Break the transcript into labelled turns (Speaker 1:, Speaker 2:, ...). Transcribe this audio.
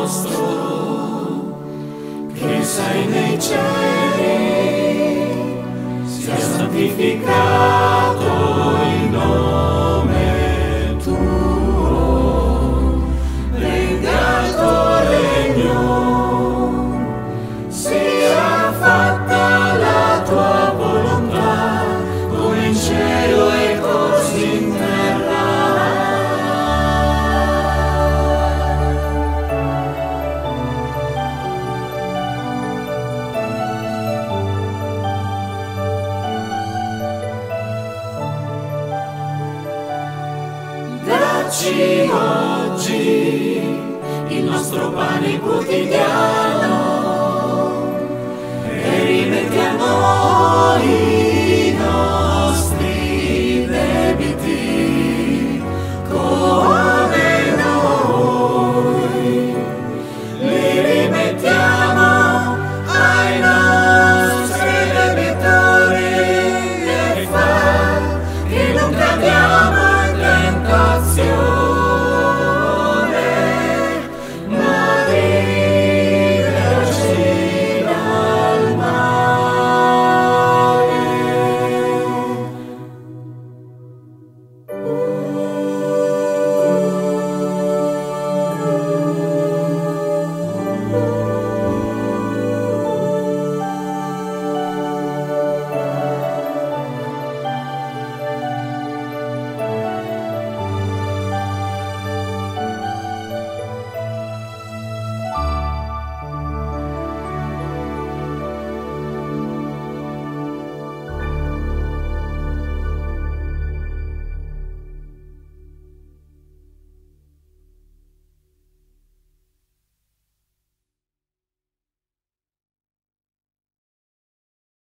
Speaker 1: nostro, che sei nei cieli, sia santificato il nome tuo, venga il tuo regno, sia fatta la tua volontà, come in cielo e così in terra. Dacci oggi il nostro pane quotidiano,